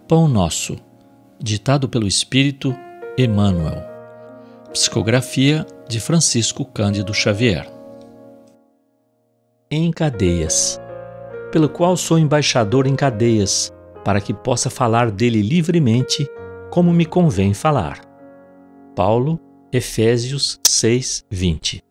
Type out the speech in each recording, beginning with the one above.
Pão Nosso, ditado pelo Espírito Emmanuel. Psicografia de Francisco Cândido Xavier. Em cadeias, pelo qual sou embaixador em cadeias, para que possa falar dele livremente, como me convém falar. Paulo, Efésios 6:20.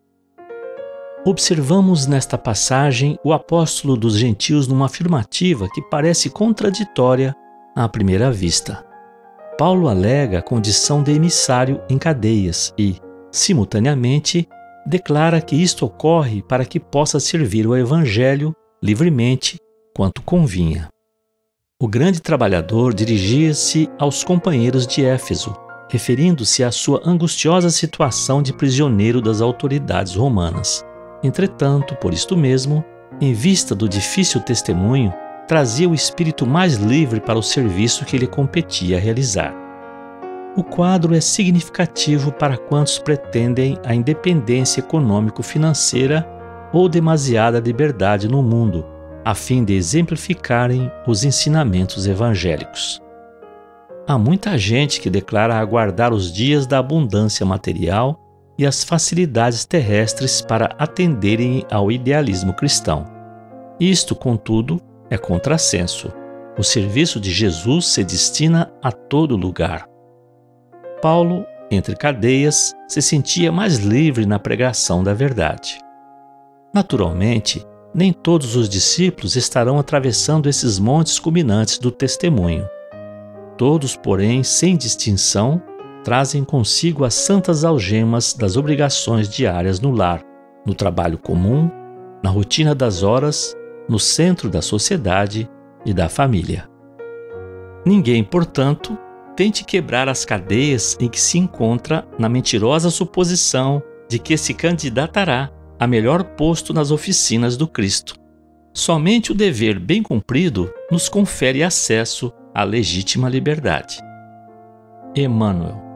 Observamos nesta passagem o apóstolo dos gentios numa afirmativa que parece contraditória à primeira vista. Paulo alega a condição de emissário em cadeias e, simultaneamente, declara que isto ocorre para que possa servir o Evangelho livremente, quanto convinha. O grande trabalhador dirigia-se aos companheiros de Éfeso, referindo-se à sua angustiosa situação de prisioneiro das autoridades romanas. Entretanto, por isto mesmo, em vista do difícil testemunho, trazia o espírito mais livre para o serviço que lhe competia realizar. O quadro é significativo para quantos pretendem a independência econômico-financeira ou demasiada liberdade no mundo, a fim de exemplificarem os ensinamentos evangélicos. Há muita gente que declara aguardar os dias da abundância material e as facilidades terrestres para atenderem ao idealismo cristão. Isto, contudo, é contrassenso. O serviço de Jesus se destina a todo lugar. Paulo, entre cadeias, se sentia mais livre na pregação da verdade. Naturalmente, nem todos os discípulos estarão atravessando esses montes culminantes do testemunho. Todos, porém, sem distinção, trazem consigo as santas algemas das obrigações diárias no lar, no trabalho comum, na rotina das horas, no centro da sociedade e da família. Ninguém, portanto, tente quebrar as cadeias em que se encontra na mentirosa suposição de que se candidatará a melhor posto nas oficinas do Cristo. Somente o dever bem cumprido nos confere acesso à legítima liberdade. Emmanuel.